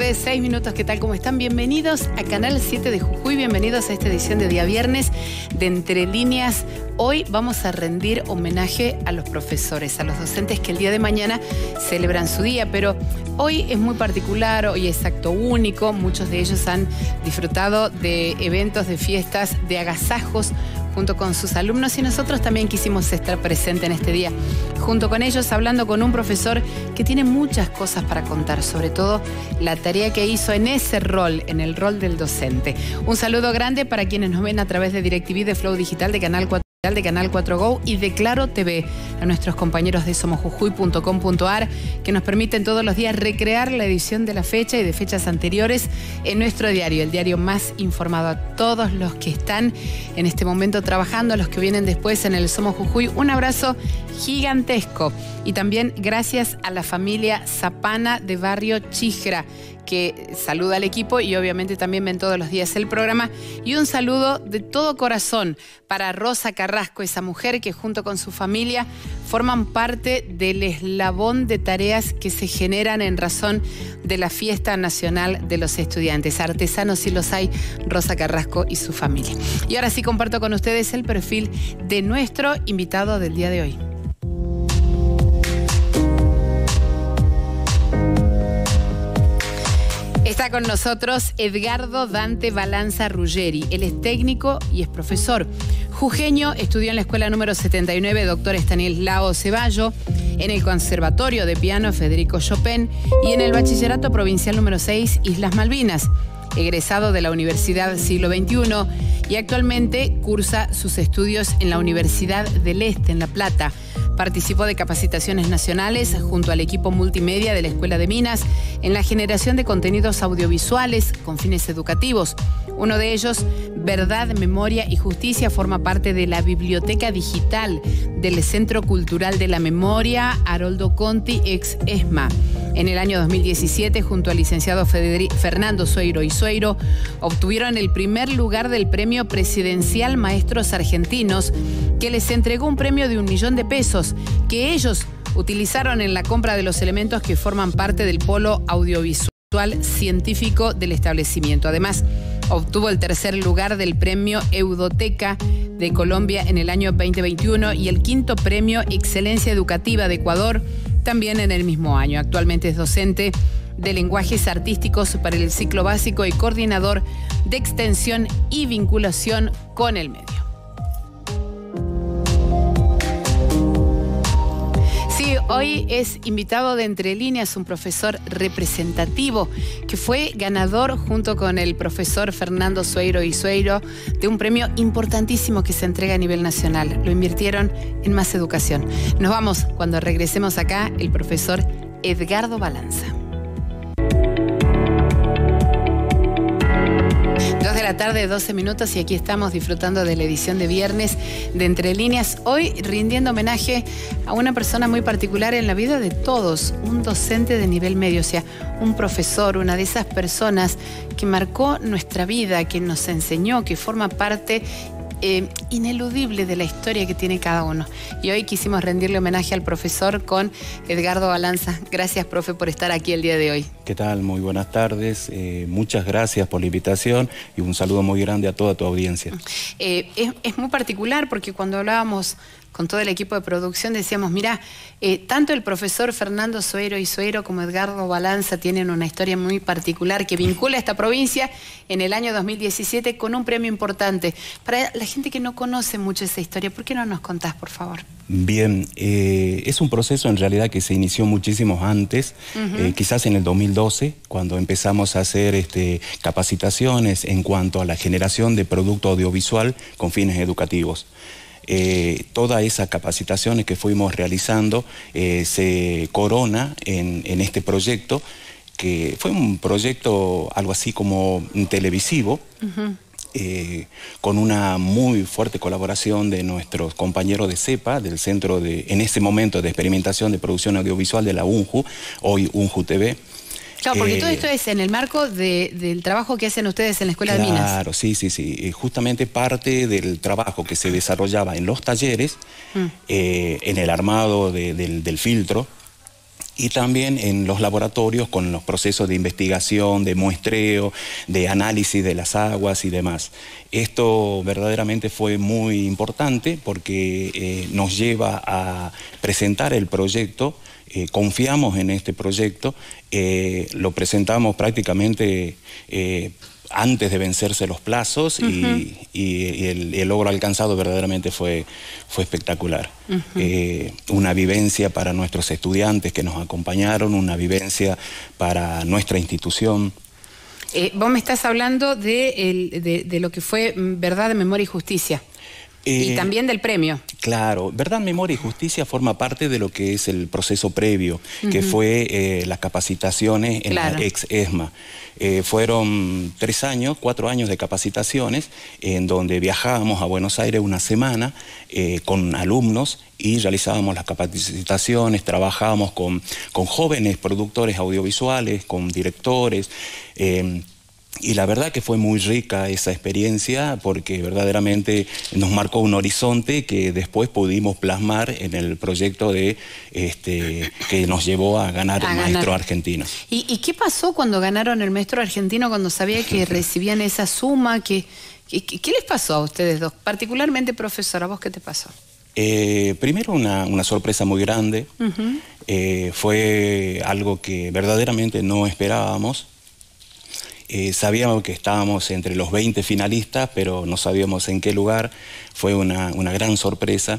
tarde, 6 minutos, ¿qué tal? ¿Cómo están? Bienvenidos a Canal 7 de Jujuy, bienvenidos a esta edición de día viernes de Entre Líneas. Hoy vamos a rendir homenaje a los profesores, a los docentes que el día de mañana celebran su día, pero hoy es muy particular, hoy es acto único, muchos de ellos han disfrutado de eventos, de fiestas, de agasajos junto con sus alumnos y nosotros también quisimos estar presentes en este día junto con ellos, hablando con un profesor que tiene muchas cosas para contar, sobre todo la tarea que hizo en ese rol, en el rol del docente. Un saludo grande para quienes nos ven a través de DirecTV, de Flow Digital, de Canal 4, de Canal 4 Go y de Claro TV, a nuestros compañeros de somosjujuy.com.ar que nos permiten todos los días recrear la edición de la fecha y de fechas anteriores en nuestro diario, el diario más informado. A todos los que están en este momento trabajando, a los que vienen después en el Somos Jujuy, un abrazo gigantesco. Y también gracias a la familia Zapana de Barrio Chijra, que saluda al equipo y obviamente también ven todos los días el programa. Y un saludo de todo corazón para Rosa Carrasco, esa mujer que junto con su familia forman parte del eslabón de tareas que se generan en razón de la Fiesta Nacional de los Estudiantes. Artesanos sí los hay, Rosa Carrasco y su familia. Y ahora sí comparto con ustedes el perfil de nuestro invitado del día de hoy. Está con nosotros Edgardo Dante Balanza Ruggeri. Él es técnico y es profesor. Jujeño, estudió en la escuela número 79, doctor Estanislao Ceballo, en el Conservatorio de Piano Federico Chopin y en el Bachillerato Provincial número 6, Islas Malvinas. Egresado de la Universidad Siglo XXI y actualmente cursa sus estudios en la Universidad del Este, en La Plata. Participó de capacitaciones nacionales junto al equipo multimedia de la Escuela de Minas en la generación de contenidos audiovisuales con fines educativos. Uno de ellos, Verdad, Memoria y Justicia, forma parte de la biblioteca digital del Centro Cultural de la Memoria Haroldo Conti, ex ESMA. En el año 2017, junto al licenciado Fernando Sueiro y Sueiro, obtuvieron el primer lugar del Premio Presidencial Maestros Argentinos, que les entregó un premio de 1 millón de pesos, que ellos utilizaron en la compra de los elementos que forman parte del polo audiovisual científico del establecimiento. Además, obtuvo el tercer lugar del Premio Eudoteca de Colombia en el año 2021 y el quinto Premio Excelencia Educativa de Ecuador también en el mismo año. Actualmente es docente de lenguajes artísticos para el ciclo básico y coordinador de extensión y vinculación con el medio. Sí, hoy es invitado de Entre Líneas un profesor representativo que fue ganador junto con el profesor Fernando Sueiro y Sueiro de un premio importantísimo que se entrega a nivel nacional. Lo invirtieron en más educación. Nos vamos cuando regresemos acá, el profesor Edgardo Balanza. 2 de la tarde, 12 minutos y aquí estamos disfrutando de la edición de viernes de Entre Líneas. Hoy rindiendo homenaje a una persona muy particular en la vida de todos, un docente de nivel medio, o sea, un profesor, una de esas personas que marcó nuestra vida, que nos enseñó, que forma parte ineludible de la historia que tiene cada uno. Y hoy quisimos rendirle homenaje al profesor con Edgardo Balanza. Gracias, profe, por estar aquí el día de hoy. ¿Qué tal? Muy buenas tardes. Muchas gracias por la invitación y un saludo muy grande a toda tu audiencia. Es muy particular porque cuando hablábamos con todo el equipo de producción decíamos, mira, tanto el profesor Fernando Sueiro y Sueiro como Edgardo Balanza tienen una historia muy particular que vincula a esta provincia en el año 2017 con un premio importante. Para la gente que no conoce mucho esa historia, ¿por qué no nos contás, por favor? Bien, es un proceso en realidad que se inició muchísimos antes, quizás en el 2012, cuando empezamos a hacer capacitaciones en cuanto a la generación de producto audiovisual con fines educativos. Todas esas capacitaciones que fuimos realizando se corona en este proyecto, que fue un proyecto algo así como televisivo, con una muy fuerte colaboración de nuestros compañeros de CEPA, del Centro en ese momento de Experimentación de Producción Audiovisual de la UNJU, hoy UNJU TV. Claro, porque todo esto es en el marco del trabajo que hacen ustedes en la Escuela de Minas. Claro, sí. Justamente parte del trabajo que se desarrollaba en los talleres, en el armado del filtro, y también en los laboratorios con los procesos de investigación, de muestreo, de análisis de las aguas y demás. Esto verdaderamente fue muy importante porque nos lleva a presentar el proyecto. Confiamos en este proyecto, lo presentamos prácticamente antes de vencerse los plazos y el logro alcanzado verdaderamente fue espectacular. Una vivencia para nuestros estudiantes que nos acompañaron, una vivencia para nuestra institución. Vos me estás hablando de lo que fue Verdad, Memoria y Justicia. Y también del premio. Claro, Verdad, Memoria y Justicia forma parte de lo que es el proceso previo, que fue las capacitaciones en la ex-ESMA. Fueron 4 años de capacitaciones en donde viajábamos a Buenos Aires una semana con alumnos y realizábamos las capacitaciones, trabajábamos con jóvenes productores audiovisuales, con directores. Y la verdad que fue muy rica esa experiencia porque verdaderamente nos marcó un horizonte que después pudimos plasmar en el proyecto que nos llevó a ganar el Maestro Argentino. ¿Y qué pasó cuando ganaron el Maestro Argentino, cuando sabía que recibían esa suma? ¿Qué les pasó a ustedes dos? Particularmente, profesora, ¿vos qué te pasó? Primero una sorpresa muy grande. Fue algo que verdaderamente no esperábamos. Sabíamos que estábamos entre los 20 finalistas, pero no sabíamos en qué lugar. Fue una gran sorpresa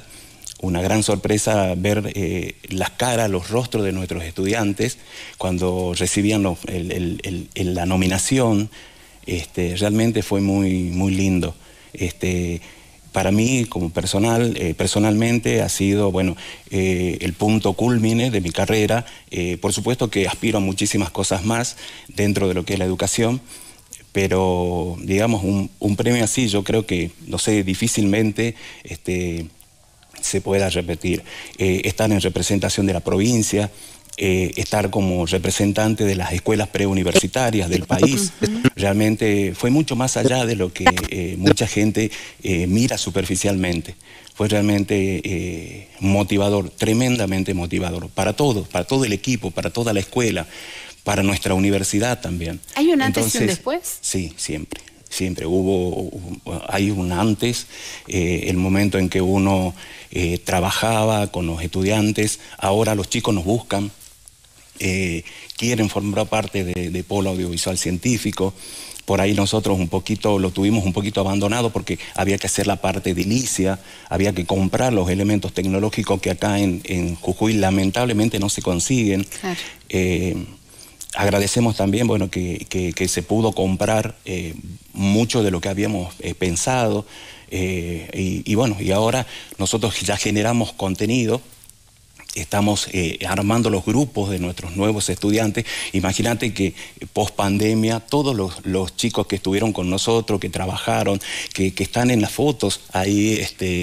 ver las caras, los rostros de nuestros estudiantes cuando recibían la nominación. Realmente fue muy lindo. Para mí, como personalmente, ha sido el punto cúlmine de mi carrera. Por supuesto que aspiro a muchísimas cosas más dentro de lo que es la educación, pero, digamos, un premio así yo creo que, no sé, difícilmente se pueda repetir. Estar en representación de la provincia, estar como representante de las escuelas preuniversitarias del país, realmente fue mucho más allá de lo que mucha gente mira superficialmente. Fue realmente motivador, tremendamente motivador, para todos, para todo el equipo, para toda la escuela, para nuestra universidad también. ¿Hay un antes y un después? Sí, siempre. Siempre hay un antes, el momento en que uno trabajaba con los estudiantes. Ahora los chicos nos buscan, quieren formar parte de Polo Audiovisual Científico. Por ahí nosotros lo tuvimos un poquito abandonado porque había que hacer la parte edilicia, había que comprar los elementos tecnológicos que acá en Jujuy lamentablemente no se consiguen. Claro. Agradecemos también que se pudo comprar mucho de lo que habíamos pensado y ahora nosotros ya generamos contenido. Estamos armando los grupos de nuestros nuevos estudiantes. Imagínate que post pandemia todos los chicos que estuvieron con nosotros, que trabajaron, que están en las fotos ahí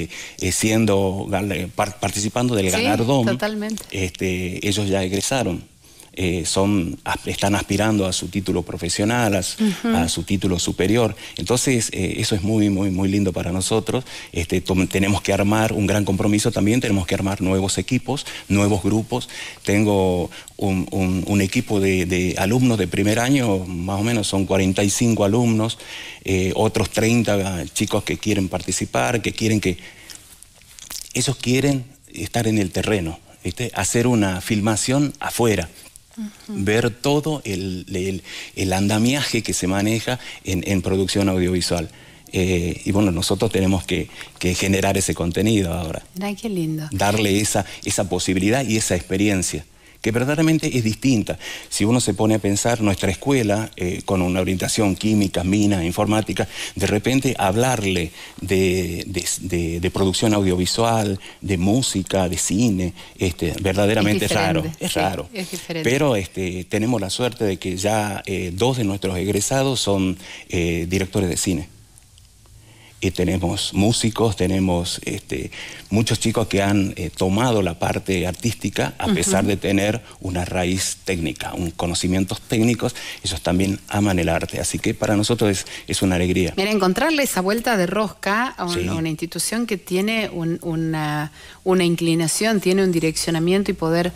participando del galardón, totalmente. Ellos ya egresaron. Están aspirando a su título profesional, a su título superior. Entonces, eso es muy lindo para nosotros. Tenemos que armar un gran compromiso también, tenemos que armar nuevos equipos, nuevos grupos. Tengo un equipo de alumnos de primer año, más o menos son 45 alumnos, otros 30 chicos que quieren participar, ellos quieren estar en el terreno, hacer una filmación afuera. Ver todo el andamiaje que se maneja en producción audiovisual. Y nosotros tenemos que generar ese contenido ahora. Ay, qué lindo. Darle esa posibilidad y esa experiencia, que verdaderamente es distinta. Si uno se pone a pensar, nuestra escuela, con una orientación química, mina, informática, de repente hablarle de producción audiovisual, de música, de cine, verdaderamente es raro. Es raro. Es diferente. Pero tenemos la suerte de que ya 2 de nuestros egresados son directores de cine. Y tenemos músicos, tenemos muchos chicos que han tomado la parte artística a pesar de tener una raíz técnica, conocimientos técnicos. Ellos también aman el arte, así que para nosotros es una alegría. Mira, encontrarle esa vuelta de rosca a una institución que tiene una inclinación, tiene un direccionamiento y poder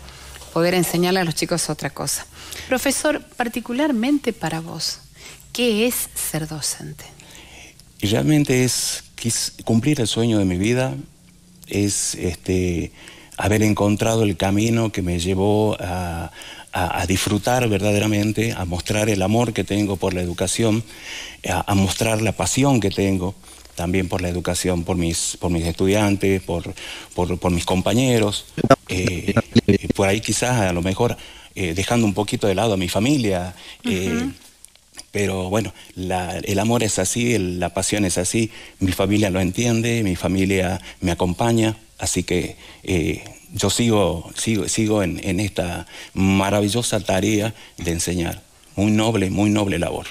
poder enseñarle a los chicos es otra cosa. Profesor, particularmente para vos, ¿qué es ser docente? Y realmente es cumplir el sueño de mi vida, es haber encontrado el camino que me llevó a disfrutar verdaderamente, a mostrar el amor que tengo por la educación, a mostrar la pasión que tengo también por la educación, por mis estudiantes, por mis compañeros. Por ahí quizás a lo mejor dejando un poquito de lado a mi familia. Pero bueno, el amor es así, la pasión es así, mi familia lo entiende, mi familia me acompaña, así que yo sigo en esta maravillosa tarea de enseñar. Muy noble labor.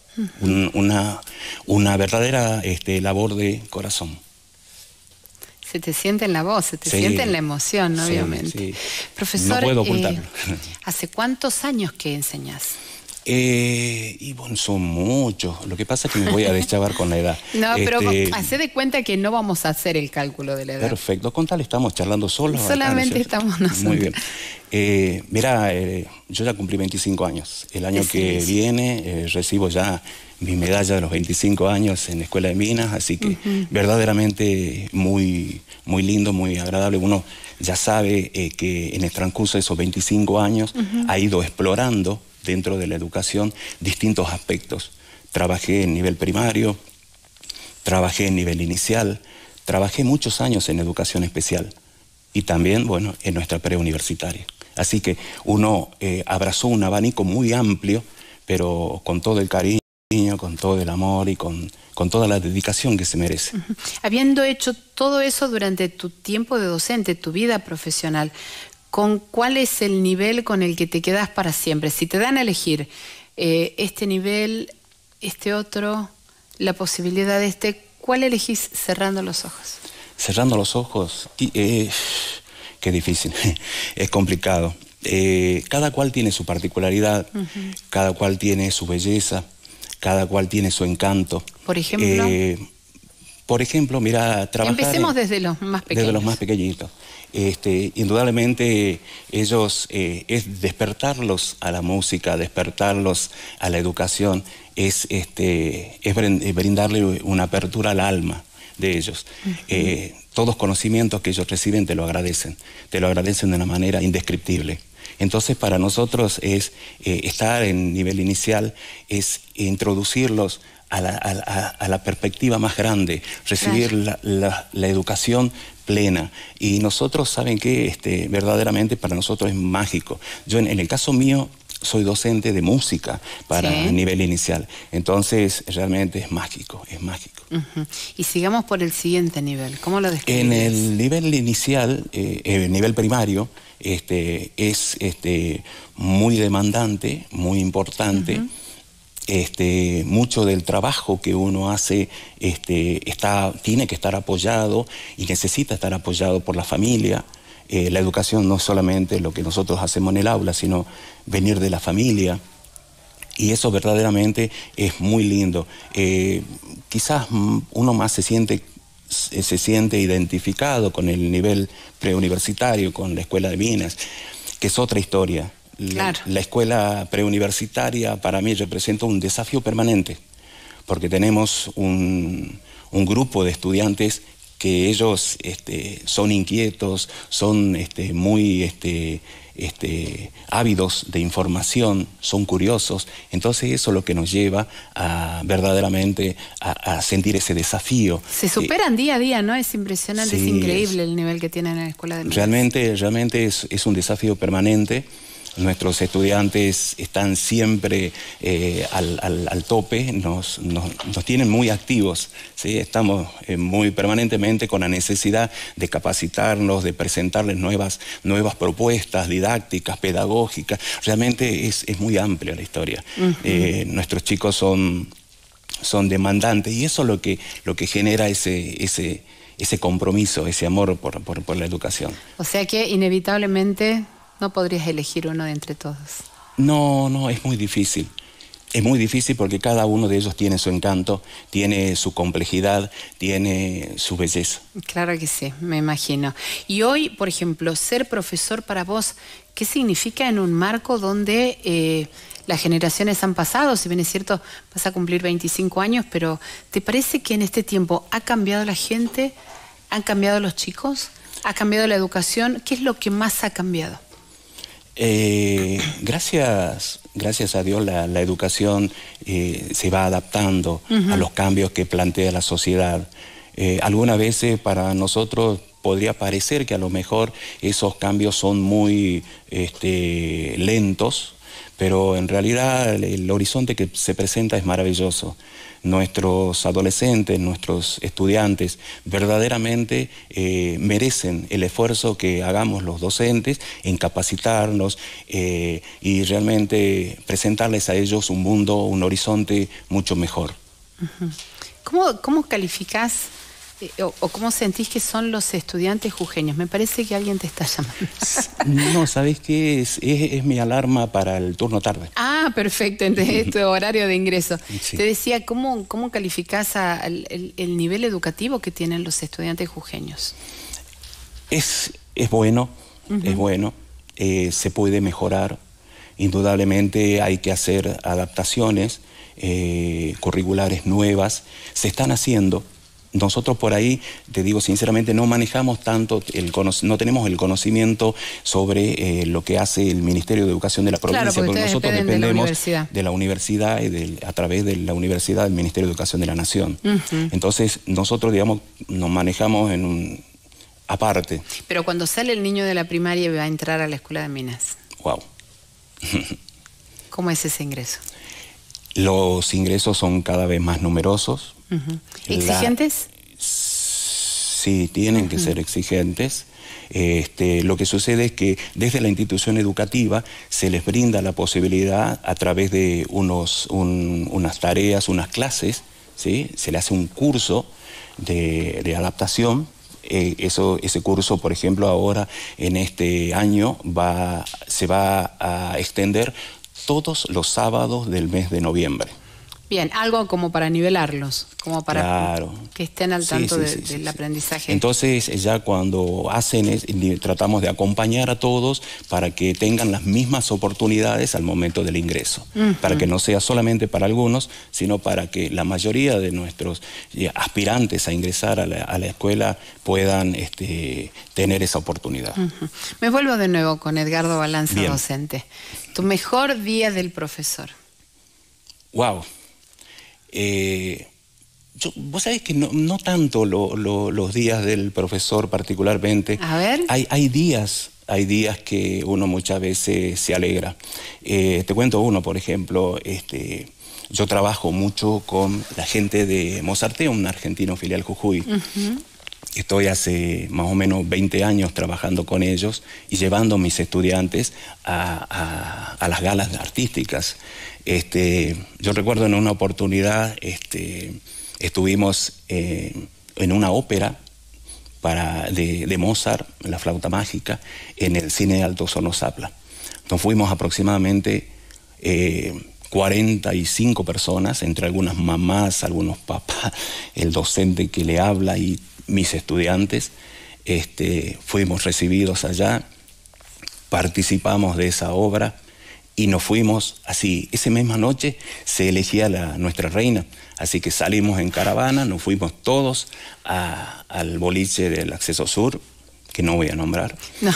Una verdadera labor de corazón. Se te siente en la voz, se te siente en la emoción, ¿no? Obviamente. Sí. Profesor, no puedo ocultarlo. ¿Hace cuántos años que enseñás? Y bueno, son muchos. Lo que pasa es que me voy a deschavar con la edad. No, pero hacé de cuenta que no vamos a hacer el cálculo de la edad. Perfecto, con tal estamos charlando solos. Solamente acá, ¿no estamos nosotros. Muy bien. Mirá, yo ya cumplí 25 años. El año que viene recibo ya mi medalla de los 25 años en la Escuela de Minas, así que verdaderamente muy lindo, muy agradable. Uno ya sabe que en el transcurso de esos 25 años ha ido explorando dentro de la educación distintos aspectos. Trabajé en nivel primario, trabajé en nivel inicial, trabajé muchos años en educación especial y también, bueno, en nuestra preuniversitaria. Así que uno abrazó un abanico muy amplio, pero con todo el cariño, con todo el amor y con toda la dedicación que se merece. Habiendo hecho todo eso durante tu tiempo de docente, tu vida profesional, ¿con cuál es el nivel con el que te quedas para siempre? Si te dan a elegir este nivel, este otro, la posibilidad de ¿cuál elegís cerrando los ojos? Cerrando los ojos, qué difícil, es complicado. Cada cual tiene su particularidad, cada cual tiene su belleza, cada cual tiene su encanto. Por ejemplo. Por ejemplo, mira, trabajar... Empecemos desde los más pequeños. Desde los más pequeñitos. Indudablemente ellos, es despertarlos a la música, despertarlos a la educación, es brindarle una apertura al alma de ellos. Todos conocimientos que ellos reciben te lo agradecen de una manera indescriptible. Entonces para nosotros es estar en nivel inicial, es introducirlos a la perspectiva más grande, recibir la educación plena. Y nosotros, ¿saben qué? Verdaderamente para nosotros es mágico. Yo en el caso mío soy docente de música para nivel inicial. Entonces realmente es mágico, es mágico. Y sigamos por el siguiente nivel. ¿Cómo lo describes? En el nivel inicial, el nivel primario, es muy demandante, muy importante. Mucho del trabajo que uno hace tiene que estar apoyado y necesita estar apoyado por la familia. La educación no es solamente lo que nosotros hacemos en el aula, sino venir de la familia. Y eso verdaderamente es muy lindo. Quizás uno más se siente identificado con el nivel preuniversitario, con la Escuela de Minas, que es otra historia. La escuela preuniversitaria para mí representa un desafío permanente, porque tenemos un grupo de estudiantes que ellos son inquietos, son muy ávidos de información, son curiosos. Entonces eso es lo que nos lleva a verdaderamente a sentir ese desafío. Se superan día a día, ¿no? Es impresionante, es increíble el nivel que tienen en la Escuela de Minas. Realmente es un desafío permanente. Nuestros estudiantes están siempre al tope, nos tienen muy activos, ¿sí? Estamos muy permanentemente con la necesidad de capacitarnos, de presentarles nuevas propuestas didácticas, pedagógicas. Realmente es muy amplia la historia. Nuestros chicos son demandantes y eso es lo que genera ese compromiso, ese amor por la educación. O sea que inevitablemente no podrías elegir uno de entre todos. No, es muy difícil. Es muy difícil porque cada uno de ellos tiene su encanto, tiene su complejidad, tiene su belleza. Claro que sí, me imagino. Y hoy, por ejemplo, ser profesor para vos, ¿qué significa en un marco donde las generaciones han pasado? Si bien es cierto, vas a cumplir 25 años, pero ¿te parece que en este tiempo ha cambiado la gente? ¿Han cambiado los chicos? ¿Ha cambiado la educación? ¿Qué es lo que más ha cambiado? Gracias a Dios la educación se va adaptando a los cambios que plantea la sociedad. Algunas veces para nosotros podría parecer que a lo mejor esos cambios son muy lentos, pero en realidad el horizonte que se presenta es maravilloso. Nuestros adolescentes, nuestros estudiantes verdaderamente merecen el esfuerzo que hagamos los docentes en capacitarnos y realmente presentarles a ellos un mundo, un horizonte mucho mejor. ¿Cómo calificás o cómo sentís que son los estudiantes jujeños? Me parece que alguien te está llamando. No, ¿sabés qué? Es mi alarma para el turno tarde. Ah, perfecto, es tu horario de ingreso. Sí. Te decía, ¿cómo calificás el nivel educativo que tienen los estudiantes jujeños? Es bueno, es bueno, se puede mejorar. Indudablemente hay que hacer adaptaciones curriculares nuevas, se están haciendo. Nosotros por ahí, te digo sinceramente, no manejamos tanto, no tenemos el conocimiento sobre lo que hace el Ministerio de Educación de la provincia, claro, porque nosotros dependemos de la universidad y a través de la universidad del Ministerio de Educación de la Nación. Entonces, nosotros, digamos, nos manejamos en un aparte. Pero cuando sale el niño de la primaria y va a entrar a la Escuela de Minas. Wow. ¿Cómo es ese ingreso? Los ingresos son cada vez más numerosos. ¿Exigentes? Sí, tienen que ser exigentes. Lo que sucede es que desde la institución educativa se les brinda la posibilidad a través de unas tareas, unas clases, ¿sí? Se le hace un curso de adaptación. Ese curso, por ejemplo, ahora en este año se va a extender todos los sábados del mes de noviembre. Bien, algo como para nivelarlos, como para claro. que estén al tanto del aprendizaje. Entonces, ya cuando tratamos de acompañar a todos para que tengan las mismas oportunidades al momento del ingreso, para que no sea solamente para algunos, sino para que la mayoría de nuestros aspirantes a ingresar a la escuela puedan tener esa oportunidad. Me vuelvo de nuevo con Edgardo Balanza, Bien. docente. Tu mejor día del profesor. Wow. Vos sabés que no tanto los días del profesor particularmente. A ver. Hay días que uno muchas veces se alegra. Te cuento uno, por ejemplo, yo trabajo mucho con la gente de Mozarteum, un argentino filial Jujuy. Estoy hace más o menos 20 años trabajando con ellos y llevando a mis estudiantes a las galas artísticas. Yo recuerdo en una oportunidad estuvimos en una ópera de Mozart, La Flauta Mágica, en el Cine Alto Sonozapla. Nos fuimos aproximadamente 45 personas, entre algunas mamás, algunos papás, el docente que le habla y mis estudiantes. Fuimos recibidos allá, participamos de esa obra y nos fuimos así. Esa misma noche se elegía nuestra reina, así que salimos en caravana, nos fuimos todos al boliche del Acceso Sur, que no voy a nombrar, no.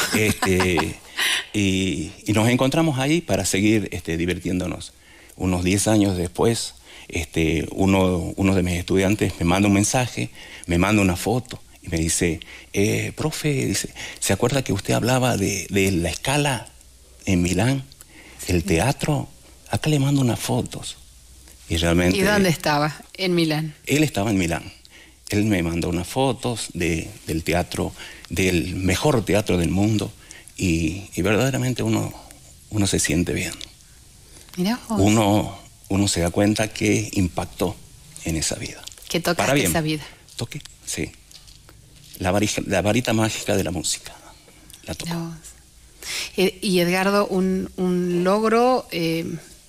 Y nos encontramos ahí para seguir divirtiéndonos. Unos 10 años después, uno de mis estudiantes me manda un mensaje, me manda una foto y me dice, profe, dice, ¿se acuerda que usted hablaba de la Scala en Milán? El teatro, acá le mando unas fotos. Y realmente... ¿Y dónde estaba? En Milán. Él estaba en Milán. Él me mandó unas fotos del teatro, del mejor teatro del mundo, y verdaderamente uno se siente bien. Mirá vos. Uno se da cuenta que impactó en esa vida. Que tocaste esa vida. Toqué, sí. La varita mágica de la música. La tocó. Y Edgardo, un logro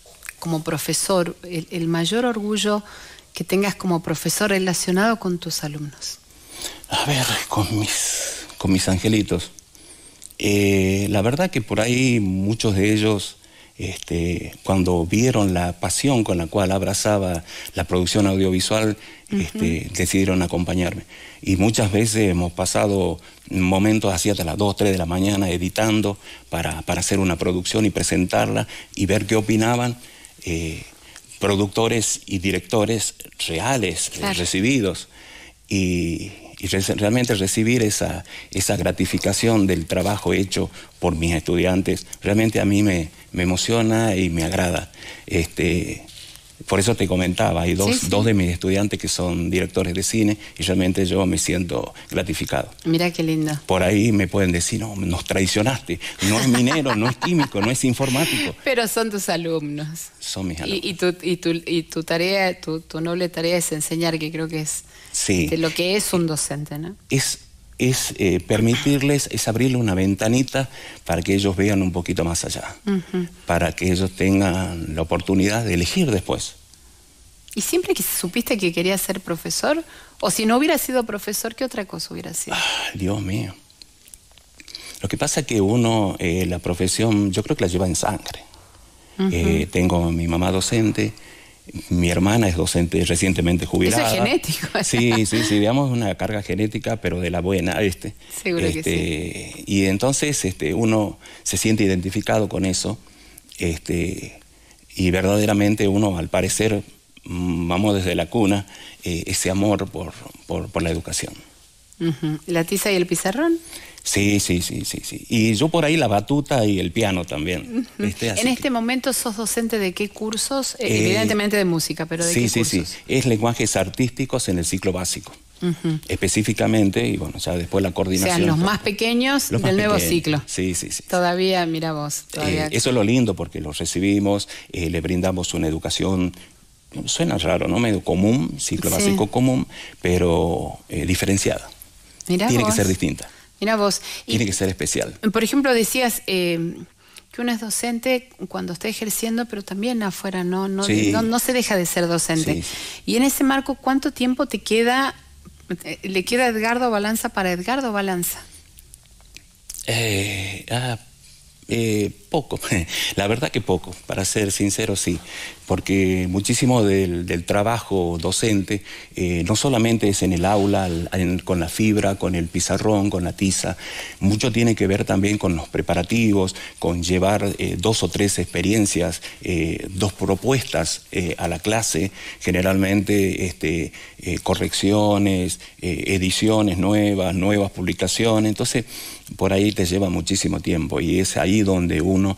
como profesor, el mayor orgullo que tengas como profesor relacionado con tus alumnos? A ver, con mis angelitos. La verdad que por ahí muchos de ellos, cuando vieron la pasión con la cual abrazaba la producción audiovisual, decidieron acompañarme. Y muchas veces hemos pasado momentos así hasta las 2, 3 de la mañana editando para hacer una producción y presentarla y ver qué opinaban productores y directores reales, claro, recibidos. Y realmente recibir esa gratificación del trabajo hecho por mis estudiantes, realmente a mí me emociona y me agrada. Por eso te comentaba, hay dos de mis estudiantes que son directores de cine y realmente yo me siento gratificado. Mira qué lindo. Por ahí me pueden decir, no, nos traicionaste, no es minero, no es químico, no es informático. Pero son tus alumnos. Son mis alumnos. Y tu tarea, tu noble tarea es enseñar, que creo que es de lo que es un docente, ¿no? Es permitirles, es abrirle una ventanita para que ellos vean un poquito más allá, para que ellos tengan la oportunidad de elegir después. ¿Y siempre que supiste que querías ser profesor? O si no hubiera sido profesor, ¿qué otra cosa hubiera sido? Dios mío. Lo que pasa es que uno, la profesión, yo creo que la lleva en sangre. Tengo a mi mamá docente. Mi hermana es docente recientemente jubilada. Eso es genético. Sí, digamos una carga genética, pero de la buena, Seguro que sí. Y entonces uno se siente identificado con eso, y verdaderamente uno, al parecer, vamos desde la cuna, ese amor por la educación. ¿La tiza y el pizarrón? Sí. Y yo por ahí la batuta y el piano también. En este momento sos docente de qué cursos, evidentemente de música, pero ¿de qué cursos? Sí. Es lenguajes artísticos en el ciclo básico. Específicamente, y bueno, ya después la coordinación. O sea, los más pequeños del nuevo ciclo. Sí. Todavía, mira vos. Eso es lo lindo, porque los recibimos, le brindamos una educación, suena raro, ¿no? Medio común, ciclo básico común, pero diferenciada. Tiene que ser distinta. Mira vos. Tiene que ser especial. Por ejemplo, decías que uno es docente cuando está ejerciendo, pero también afuera no se deja de ser docente. Sí. Y en ese marco, ¿cuánto tiempo le queda a Edgardo Balanza para Edgardo Balanza? Poco, la verdad que poco, para ser sincero, sí, porque muchísimo del trabajo docente no solamente es en el aula, con la fibra, con el pizarrón, con la tiza, mucho tiene que ver también con los preparativos, con llevar 2 o 3 experiencias, 2 propuestas a la clase, generalmente correcciones, ediciones nuevas publicaciones, entonces por ahí te lleva muchísimo tiempo y es ahí donde uno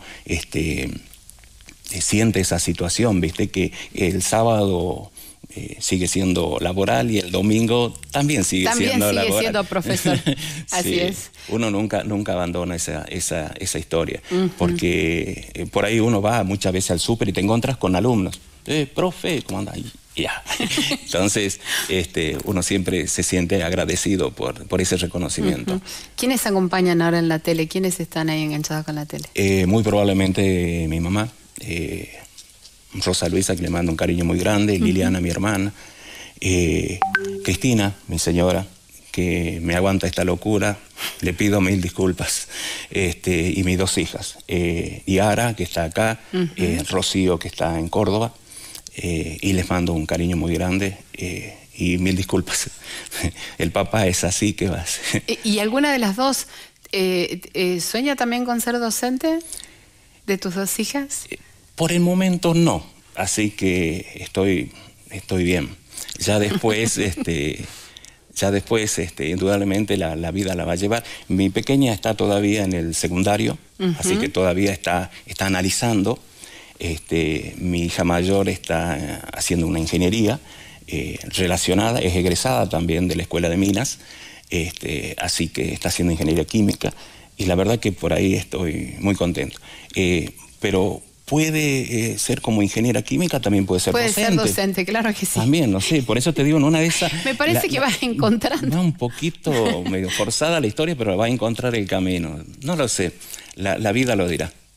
siente esa situación, ¿viste? Que el sábado sigue siendo laboral y el domingo también sigue siendo laboral. También sigue siendo profesor, así es. Uno nunca abandona esa historia, porque por ahí uno va muchas veces al súper y te encuentras con alumnos. Profe, ¿cómo anda? Ya. Entonces, uno siempre se siente agradecido por ese reconocimiento. ¿Quiénes acompañan ahora en la tele? ¿Quiénes están ahí enganchados con la tele? Muy probablemente mi mamá, Rosa Luisa, que le mando un cariño muy grande, Liliana, mi hermana, Cristina, mi señora, que me aguanta esta locura, le pido 1000 disculpas, y mis 2 hijas, Yara, que está acá, Rocío, que está en Córdoba, y les mando un cariño muy grande y 1000 disculpas. El papá es así que va a ser. ¿Y alguna de las dos sueña también con ser docente de tus 2 hijas? Por el momento no, así que estoy bien. Ya después, indudablemente la vida la va a llevar. Mi pequeña está todavía en el secundario, así que todavía está analizando. Mi hija mayor está haciendo una ingeniería relacionada, es egresada también de la Escuela de Minas, así que está haciendo ingeniería química y la verdad que por ahí estoy muy contento. Pero puede ser como ingeniera química, también puede ser docente. Puede ser docente, claro que sí. También, no sé, por eso te digo, en una de esas... Me parece que vas encontrando. Va un poquito medio forzada la historia, pero va a encontrar el camino. No lo sé, la vida lo dirá.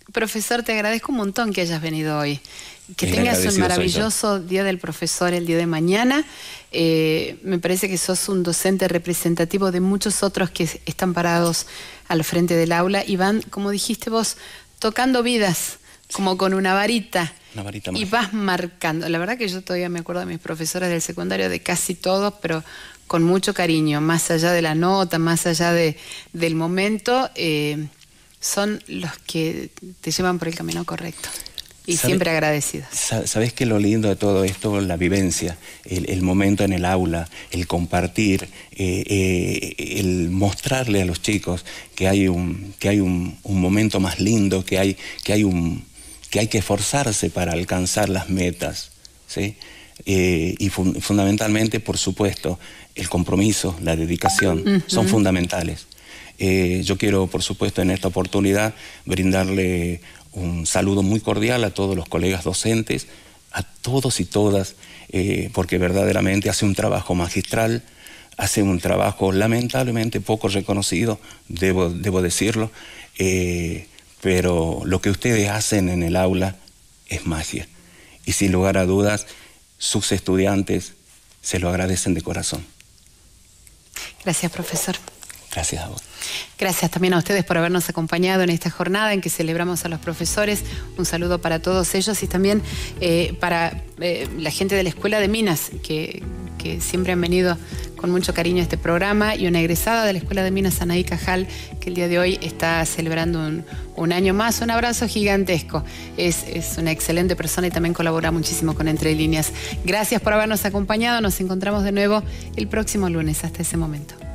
Profesor, te agradezco un montón que hayas venido hoy. Que tengas un maravilloso Día del Profesor el día de mañana. Me parece que sos un docente representativo de muchos otros que están parados al frente del aula y van, como dijiste vos, tocando vidas, como con una varita. Una varita y vas marcando. La verdad que yo todavía me acuerdo de mis profesores del secundario, de casi todos, pero con mucho cariño, más allá de la nota, más allá del momento, son los que te llevan por el camino correcto. Y siempre agradecidos. ¿Sabés qué es lo lindo de todo esto? La vivencia, el momento en el aula, el compartir, el mostrarle a los chicos que hay un momento más lindo, que hay que esforzarse para alcanzar las metas, ¿sí? Y fundamentalmente, por supuesto, el compromiso, la dedicación, son fundamentales. Yo quiero, por supuesto, en esta oportunidad brindarle un saludo muy cordial a todos los colegas docentes, a todos y todas, porque verdaderamente hace un trabajo magistral, hace un trabajo lamentablemente poco reconocido, debo decirlo, pero lo que ustedes hacen en el aula es magia. Y sin lugar a dudas, sus estudiantes se lo agradecen de corazón. Gracias, profesor. Gracias a vos. Gracias también a ustedes por habernos acompañado en esta jornada en que celebramos a los profesores. Un saludo para todos ellos y también para la gente de la Escuela de Minas, que siempre han venido con mucho cariño a este programa, y una egresada de la Escuela de Minas, Anaí Cajal, que el día de hoy está celebrando un año más. Un abrazo gigantesco. Es una excelente persona y también colabora muchísimo con Entre Líneas. Gracias por habernos acompañado. Nos encontramos de nuevo el próximo lunes. Hasta ese momento.